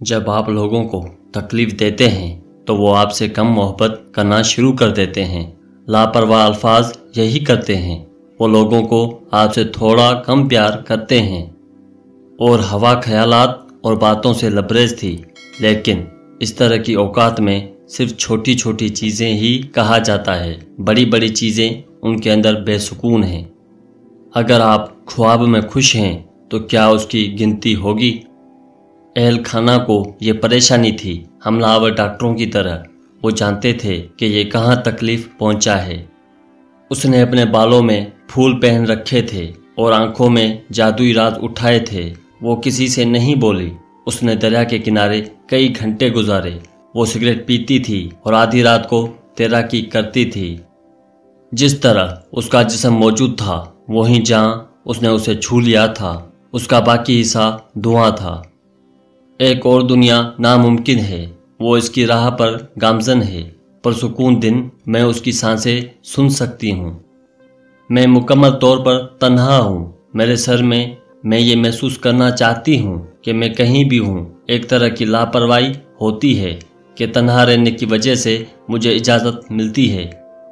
جب آپ لوگوں کو تکلیف دیتے ہیں تو وہ آپ سے کم محبت کرنا شروع کر دیتے ہیں۔ لاپرواہ الفاظ یہی کرتے ہیں، وہ لوگوں کو آپ سے تھوڑا کم پیار کرتے ہیں۔ اور ہوا خیالات اور باتوں سے لبریز تھی، لیکن اس طرح کی اوقات میں صرف چھوٹی چھوٹی چیزیں ہی کہا جاتا ہے، بڑی بڑی چیزیں ان کے اندر بے سکون ہیں۔ اگر آپ خواب میں خوش ہیں تو کیا اس کی گنتی ہوگی؟ اہل خانہ کو یہ پریشانی تھی، حملہ آور ڈاکٹروں کی طرح۔ وہ جانتے تھے کہ یہ کہاں تکلیف پہنچا ہے۔ اس نے اپنے بالوں میں پھول پہن رکھے تھے اور آنکھوں میں جادوئی راز اٹھائے تھے۔ وہ کسی سے نہیں بولی۔ اس نے دریا کے کنارے کئی گھنٹے گزارے۔ وہ سگریٹ پیتی تھی اور آدھی رات کو تیراکی کرتی تھی۔ جس طرح اس کا جسم موجود تھا، وہیں جہاں اس نے اسے چھو لیا تھا، اس کا باقی حصہ دھواں تھا۔ ایک اور دنیا ناممکن ہے، وہ اس کی راہ پر گامزن ہے۔ پرسکون دن میں اس کی سانسیں سن سکتی ہوں۔ میں مکمل طور پر تنہا ہوں۔ میرے سر میں یہ محسوس کرنا چاہتی ہوں کہ میں کہیں بھی ہوں۔ ایک طرح کی لاپرواہی ہوتی ہے کہ تنہا رہنے کی وجہ سے مجھے اجازت ملتی ہے۔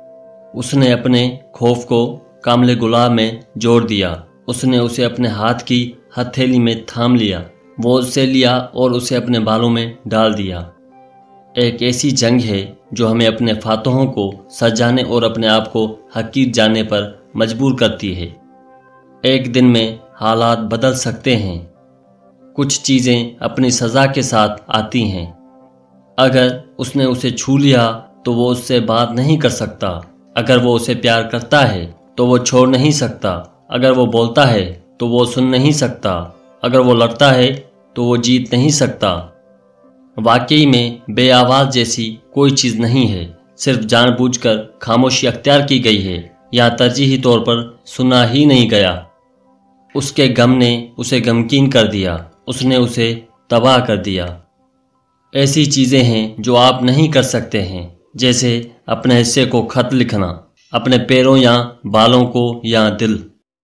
اس نے اپنے خوف کو کاملے گلاب میں جوڑ دیا۔ اس نے اسے اپنے ہاتھ کی ہتھیلی میں تھام لیا۔ وہ اسے لیا اور اسے اپنے بالوں میں ڈال دیا۔ ایک ایسی جنگ ہے جو ہمیں اپنے فاتحوں کو سجانے اور اپنے آپ کو حقیر جانے پر مجبور کرتی ہے۔ ایک دن میں حالات بدل سکتے ہیں۔ کچھ چیزیں اپنی سزا کے ساتھ آتی ہیں۔ اگر اس نے اسے چھو لیا تو وہ اس سے بات نہیں کر سکتا۔ اگر وہ اسے پیار کرتا ہے تو وہ چھوڑ نہیں سکتا۔ اگر وہ بولتا ہے تو وہ سن نہیں سکتا۔ اگر وہ لڑتا ہے تو وہ جیت نہیں سکتا۔ واقعی میں بے آواز جیسی کوئی چیز نہیں ہے، صرف جان بوجھ کر خاموشی اختیار کی گئی ہے یا ترجیحی طور پر سنا ہی نہیں گیا۔ اس کے غم نے اسے غمگین کر دیا، اس نے اسے تباہ کر دیا۔ ایسی چیزیں ہیں جو آپ نہیں کر سکتے ہیں، جیسے اپنے حصے کو خط لکھنا، اپنے پیروں یا بالوں کو یا دل۔